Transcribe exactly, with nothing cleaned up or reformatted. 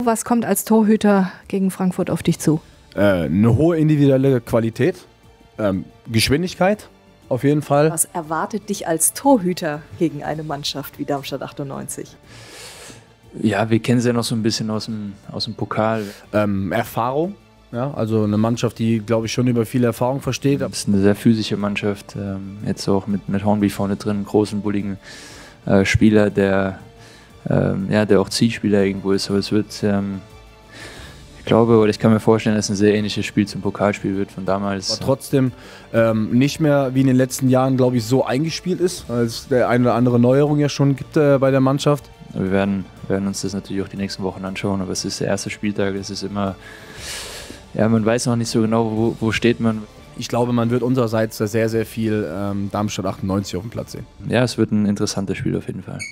Was kommt als Torhüter gegen Frankfurt auf dich zu? Äh, eine hohe individuelle Qualität, ähm, Geschwindigkeit auf jeden Fall. Was erwartet dich als Torhüter gegen eine Mannschaft wie Darmstadt achtundneunzig? Ja, wir kennen sie ja noch so ein bisschen aus dem, aus dem Pokal. Ähm, Erfahrung, ja, also eine Mannschaft, die, glaube ich, schon über viel Erfahrung versteht. Das ist eine sehr physische Mannschaft, ähm, jetzt auch mit, mit Hornby vorne drin, einen großen, bulligen äh, Spieler, der, ähm, ja, der auch Zielspieler irgendwo ist. Aber es wird, ähm, ich glaube, oder ich kann mir vorstellen, dass es ein sehr ähnliches Spiel zum Pokalspiel wird von damals. Aber trotzdem ähm, nicht mehr wie in den letzten Jahren, glaube ich, so eingespielt ist, weil es der eine oder andere Neuerung ja schon gibt äh, bei der Mannschaft. Wir werden, werden uns das natürlich auch die nächsten Wochen anschauen, aber es ist der erste Spieltag, es ist immer, ja, man weiß noch nicht so genau, wo, wo steht man. Ich glaube, man wird unsererseits sehr, sehr viel ähm, Darmstadt achtundneunzig auf dem Platz sehen. Ja, es wird ein interessantes Spiel auf jeden Fall.